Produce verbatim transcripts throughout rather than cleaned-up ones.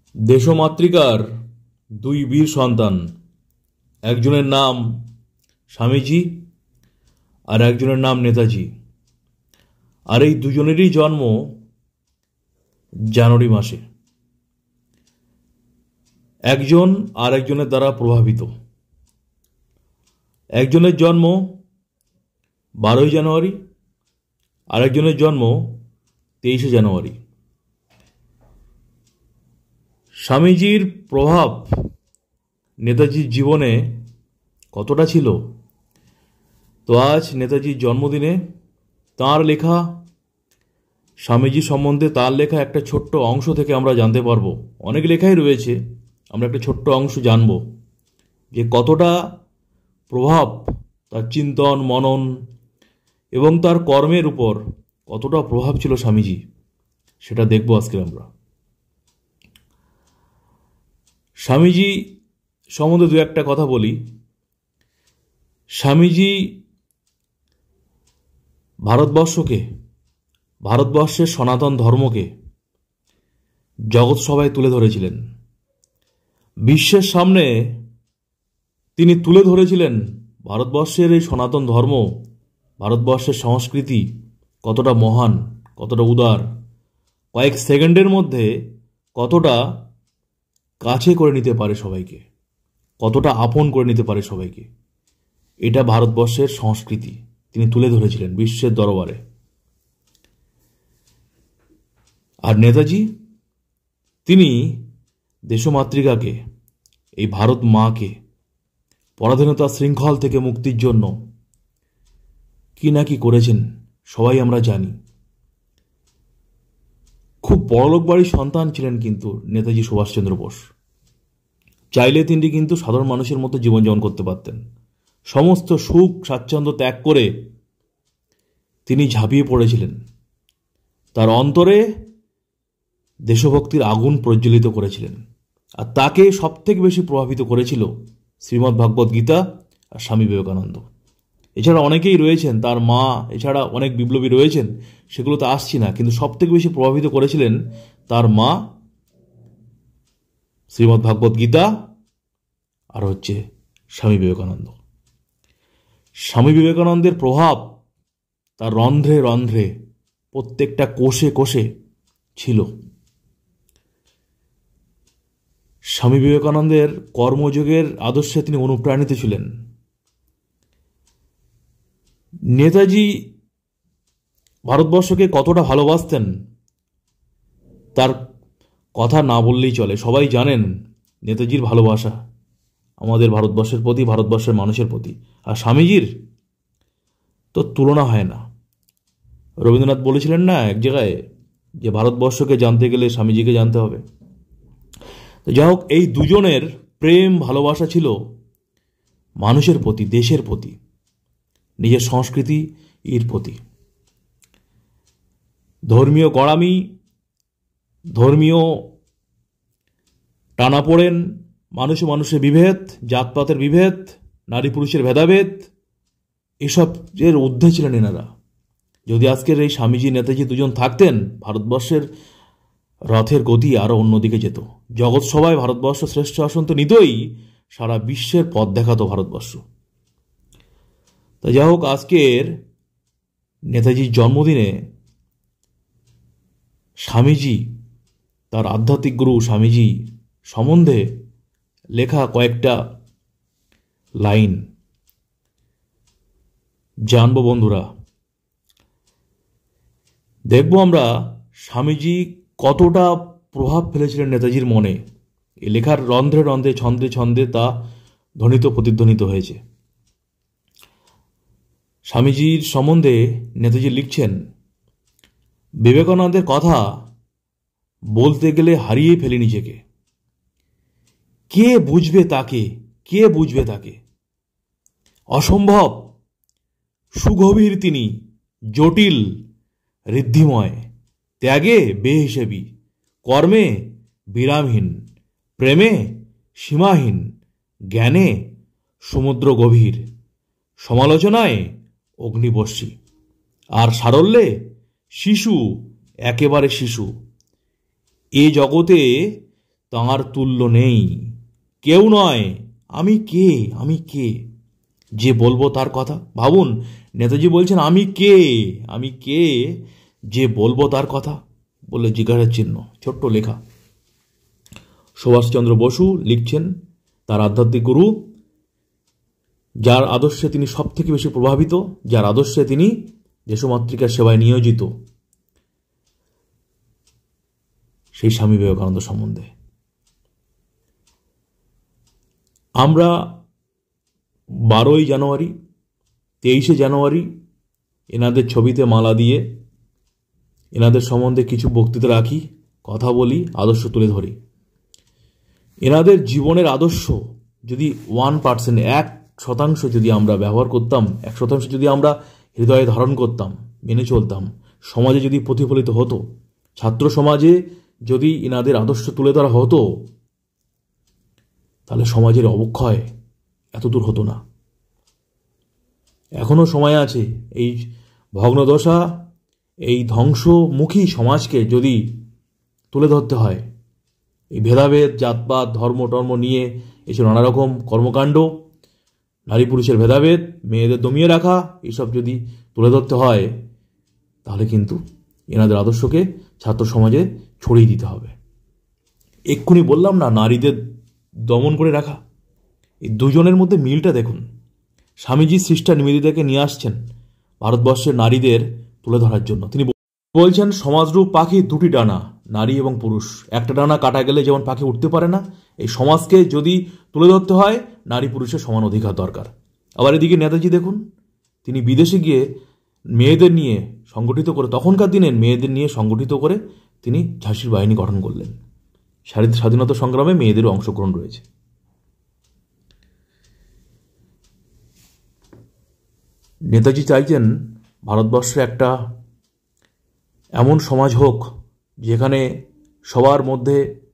দেশমাতৃকার দুই বীর সন্তান, একজনের নাম স্বামীজি আর একজনের নাম নেতাজি। আর এই দুজনেরই জন্ম জানুয়ারি মাসে। একজন আর একজনের দ্বারা প্রভাবিত। একজনের জন্ম বারোই জানুয়ারি, আরেকজনের জন্ম তেইশে জানুয়ারি। স্বামীজির প্রভাব নেতাজির জীবনে কতটা ছিল, তো আজ নেতাজির জন্মদিনে তাঁর লেখা স্বামীজি সম্বন্ধে তার লেখা একটা ছোট্ট অংশ থেকে আমরা জানতে পারবো। অনেক লেখাই রয়েছে, আমরা একটা ছোট্ট অংশ জানব যে কতটা প্রভাব তার চিন্তন মনন এবং তার কর্মের উপর কতটা প্রভাব ছিল স্বামীজি, সেটা দেখব আজকে আমরা। স্বামীজি সম্বন্ধে দু একটা কথা বলি। স্বামীজি ভারতবর্ষকে, ভারতবর্ষের সনাতন ধর্মকে জগৎ সভায় তুলে ধরেছিলেন। বিশ্বের সামনে তিনি তুলে ধরেছিলেন ভারতবর্ষের এই সনাতন ধর্ম, ভারতবর্ষের সংস্কৃতি কতটা মহান, কতটা উদার, কয়েক সেকেন্ডের মধ্যে কতটা কাছে করে নিতে পারে সবাইকে, কতটা আপন করে নিতে পারে সবাইকে। এটা ভারতবর্ষের সংস্কৃতি তিনি তুলে ধরেছিলেন বিশ্বের দরবারে। আর নেতাজি, তিনি দেশমাতৃকাকে, এই ভারত মাকে পরাধীনতার শৃঙ্খল থেকে মুক্তির জন্য কি না কি করেছেন সবাই আমরা জানি। খুব বড়লোক বাড়ির সন্তান ছিলেন কিন্তু নেতাজি সুভাষচন্দ্র বোস। চাইলে তিনি কিন্তু সাধারণ মানুষের মতো জীবনযাপন করতে পারতেন। সমস্ত সুখ স্বাচ্ছন্দ্য ত্যাগ করে তিনি ঝাঁপিয়ে পড়েছিলেন। তার অন্তরে দেশভক্তির আগুন প্রজ্বলিত করেছিলেন। আর তাকে সবথেকে বেশি প্রভাবিত করেছিল শ্রীমদ্ ভাগবত গীতা আর স্বামী বিবেকানন্দ। এছাড়া অনেকেই রয়েছেন, তার মা, এছাড়া অনেক বিপ্লবী রয়েছেন, সেগুলোতে আসছি না, কিন্তু সবথেকে বেশি প্রভাবিত করেছিলেন তার মা, শ্রীমদ্ ভাগবত গীতা আর হচ্ছে স্বামী বিবেকানন্দ। স্বামী বিবেকানন্দের প্রভাব তার রন্ধ্রে রন্ধ্রে, প্রত্যেকটা কোষে কোষে ছিল। স্বামী বিবেকানন্দের কর্মযোগের আদর্শে তিনি অনুপ্রাণিত ছিলেন। নেতাজি ভারতবর্ষকে কতটা ভালোবাসতেন তার কথা না বললেই চলে। সবাই জানেন নেতাজির ভালোবাসা আমাদের ভারতবর্ষের প্রতি, ভারতবর্ষের মানুষের প্রতি। আর স্বামীজির তো তুলনা হয় না। রবীন্দ্রনাথ বলেছিলেন না এক জায়গায় যে ভারতবর্ষকে জানতে গেলে স্বামীজিকে জানতে হবে। তো যাই হোক, এই দুজনের প্রেম ভালোবাসা ছিল মানুষের প্রতি, দেশের প্রতি, নিজের সংস্কৃতি এর প্রতি। ধর্মীয় গড়ামি, ধর্মীয় টানাপোড়েন, মানুষে মানুষের বিভেদ, জাতপাতের বিভেদ, নারী পুরুষের ভেদাভেদ, এসব এর ঊর্ধ্বে ছিলেন এনারা। যদি আজকের এই স্বামীজি নেতাজি দুজন থাকতেন, ভারতবর্ষের রথের গতি আরও অন্যদিকে যেত। জগৎ সভায় ভারতবর্ষ শ্রেষ্ঠ আসন তো নিতই, সারা বিশ্বের পথ দেখাতো ভারতবর্ষ। তা যাই হোক, আজকের নেতাজির জন্মদিনে স্বামীজি, তার আধ্যাত্মিক গুরু স্বামীজি সম্বন্ধে লেখা কয়েকটা লাইন জানব বন্ধুরা। দেখব আমরা স্বামীজি কতটা প্রভাব ফেলেছিলেন নেতাজির মনে। এই লেখার রন্ধ্রে রন্ধ্রে, ছন্দে ছন্দে তা ধ্বনিত প্রতিধ্বনিত হয়েছে। স্বামীজির সম্বন্ধে নেতাজি লিখছেন, বিবেকানন্দের কথা বলতে গেলে হারিয়ে ফেলি নিজেকে। কে বুঝবে তাকে, কে বুঝবে তাকে? অসম্ভব সুগভীর তিনি, জটিল ঋদ্ধিময়, ত্যাগে বেহিসেবী, কর্মে বিরামহীন, প্রেমে সীমাহীন, জ্ঞানে সমুদ্র গভীর, সমালোচনায় অগ্নিবর্ষী, আর সারল্যে শিশু, একেবারে শিশু। এ জগতে তাঁর তুল্য নেই। কেউ নয়, আমি কে, আমি কে যে বলবো তার কথা। ভাবুন, নেতাজি বলছেন আমি কে, আমি কে যে বলবো তার কথা বলে জিজ্ঞাসার চিহ্ন, ছোট্ট লেখা। সুভাষচন্দ্র বসু লিখছেন, তার আধ্যাত্মিক গুরু, যার আদর্শে তিনি সব থেকে বেশি প্রভাবিত, যার আদর্শে তিনি দেশমাতৃকার সেবায় নিয়োজিত, সেই স্বামী বিবেকানন্দ সম্বন্ধে। আমরা বারোই জানুয়ারি, তেইশে জানুয়ারি এনাদের ছবিতে মালা দিয়ে এনাদের সম্বন্ধে কিছু বক্তৃতা রাখি, কথা বলি, আদর্শ তুলে ধরি। এনাদের জীবনের আদর্শ যদি ওয়ান পার্সেন্ট এক শতাংশ যদি আমরা ব্যবহার করতাম, এক শতাংশ যদি আমরা হৃদয়ে ধারণ করতাম, মেনে চলতাম, সমাজে যদি প্রতিফলিত হতো, ছাত্র সমাজে যদি এনাদের আদর্শ তুলে ধরা হতো, তাহলে সমাজের অবক্ষয় এত দূর হতো না। এখনো সময় আছে এই ভগ্নদশা, এই ধ্বংসমুখী সমাজকে যদি তুলে ধরতে হয়। এই ভেদাভেদ, জাতপাত, ধর্ম টর্ম নিয়ে এসব নানা রকম কর্মকাণ্ড, নারী পুরুষের ভেদাভেদ, মেয়েদের দমিয়ে রাখা, এসব যদি তুলে ধরতে হয়, তাহলে কিন্তু এনাদের আদর্শকে ছাত্র সমাজে ছড়িয়ে দিতে হবে। এক্ষুনি বললাম না, নারীদের দমন করে রাখা, এই দুজনের মধ্যে মিলটা দেখুন। স্বামীজি সিস্টার নিবেদিতাকে নিয়ে আসছেন ভারতবর্ষের নারীদের তুলে ধরার জন্য। তিনি বলছেন, সমাজরূপ পাখি দুটি ডানা, নারী এবং পুরুষ। একটা ডানা কাটা গেলে যেমন পাখি উঠতে পারে না, এই সমাজকে যদি তুলে ধরতে হয়, নারী পুরুষের সমান অধিকার দরকার। আবার এদিকে নেতাজি দেখুন, তিনি বিদেশে গিয়ে মেয়েদের নিয়ে সংগঠিত করে, তখনকার দিনের মেয়েদের নিয়ে সংগঠিত করে তিনি ঝাঁসির বাহিনী গঠন করলেন। স্বাধীনতা সংগ্রামে মেয়েদেরও অংশগ্রহণ রয়েছে। নেতাজি চাইছেন ভারতবর্ষে একটা এমন সমাজ হোক যেখানে সবার মধ্যে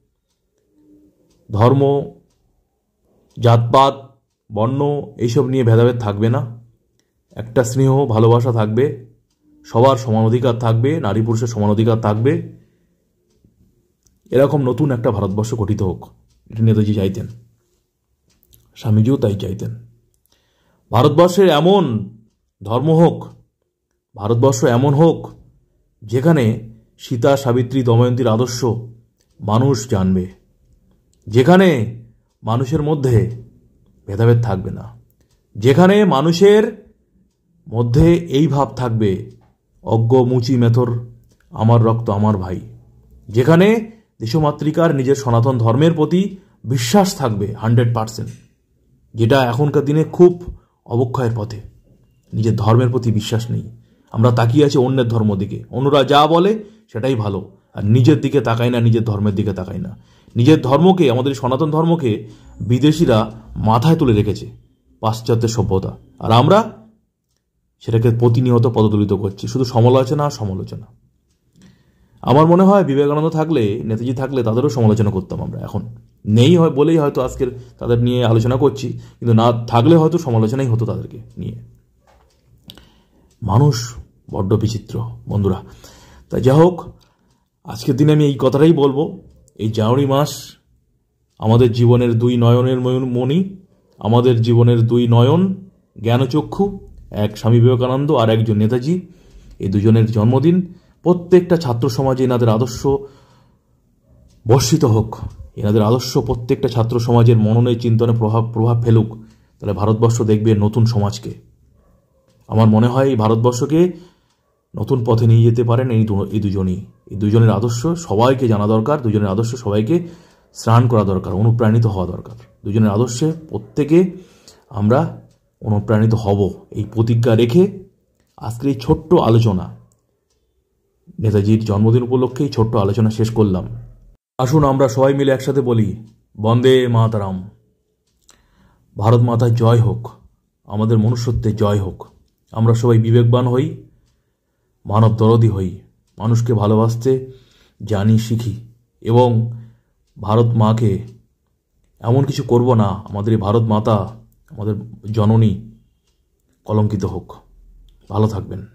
ধর্ম, জাতপাত, বর্ণ এইসব নিয়ে ভেদাভেদ থাকবে না, একটা স্নেহ ভালোবাসা থাকবে, সবার সমান অধিকার থাকবে, নারী পুরুষের সমান অধিকার থাকবে। এরকম নতুন একটা ভারতবর্ষ গঠিত হোক, এটা নেতাজি চাইতেন, স্বামীজিও তাই চাইতেন। ভারতবর্ষের এমন ধর্ম হোক, ভারতবর্ষ এমন হোক যেখানে সীতা, সাবিত্রী, দময়ন্তীর আদর্শ মানুষ জানবে, যেখানে মানুষের মধ্যে ভেদাভেদ থাকবে না, যেখানে মানুষের মধ্যে এই ভাব থাকবে, অজ্ঞ মুচি মেথর আমার রক্ত আমার ভাই, যেখানে দেশমাতৃকার নিজের সনাতন ধর্মের প্রতি বিশ্বাস থাকবে হান্ড্রেড পার্সেন্ট, যেটা এখনকার দিনে খুব অবক্ষয়ের পথে। নিজের ধর্মের প্রতি বিশ্বাস নেই, আমরা তাকিয়ে আছি অন্যের ধর্ম দিকে, অন্যরা যা বলে সেটাই ভালো, আর নিজের দিকে তাকাই না, নিজের ধর্মের দিকে তাকাই না। নিজের ধর্মকে, আমাদের সনাতন ধর্মকে বিদেশিরা মাথায় তুলে রেখেছে, পাশ্চাত্যের সভ্যতা, আর আমরা সেটাকে প্রতিনিয়ত পদদলিত করছি, শুধু সমালোচনা আর সমালোচনা। আমার মনে হয় বিবেকানন্দ থাকলে, নেতাজি থাকলে তাদেরও সমালোচনা করতাম আমরা। এখন নেই হয় বলেই হয়তো আজকের তাদের নিয়ে আলোচনা করছি, কিন্তু না থাকলে হয়তো সমালোচনাই হতো তাদেরকে নিয়ে। মানুষ বড্ড বিচিত্র বন্ধুরা। তাই যাই হোক, আজকের দিনে আমি এই কথাটাই বলবো, এই জানুয়ারি মাস আমাদের জীবনের দুই নয়নের মণি, আমাদের জীবনের দুই নয়ন জ্ঞানচক্ষু, এক স্বামী বিবেকানন্দ আর একজন নেতাজি, এই দুজনের জন্মদিন। প্রত্যেকটা ছাত্র সমাজে এনাদের আদর্শ বর্ষিত হোক, এনাদের আদর্শ প্রত্যেকটা ছাত্র সমাজের মননে, চিন্তনে প্রভাব প্রভাব ফেলুক, তাহলে ভারতবর্ষ দেখবে নতুন সমাজকে। আমার মনে হয় এই ভারতবর্ষকে নতুন পথে নিয়ে যেতে পারেন এই এই দুজনই। এই দুজনের আদর্শ সবাইকে জানা দরকার, দুজনের আদর্শ সবাইকে স্নান করা দরকার, অনুপ্রাণিত হওয়া দরকার। দুজনের আদর্শে প্রত্যেকে আমরা অনুপ্রাণিত হব, এই প্রতিজ্ঞা রেখে আজকের এই ছোট্ট আলোচনা, নেতাজির জন্মদিন উপলক্ষে এই ছোট্ট আলোচনা শেষ করলাম। আসুন আমরা সবাই মিলে একসাথে বলি, বন্দে মাতরম। ভারত মাতার জয় হোক, আমাদের মনুষ্যত্বের জয় হোক। আমরা সবাই বিবেকবান হই, মানব দরদী হই, মানুষকে ভালোবাসতে জানি, শিখি, এবং ভারত মাকে এমন কিছু করব না আমাদের এই ভারত মাতা, আমাদের জননী কলঙ্কিত হোক। ভালো থাকবেন।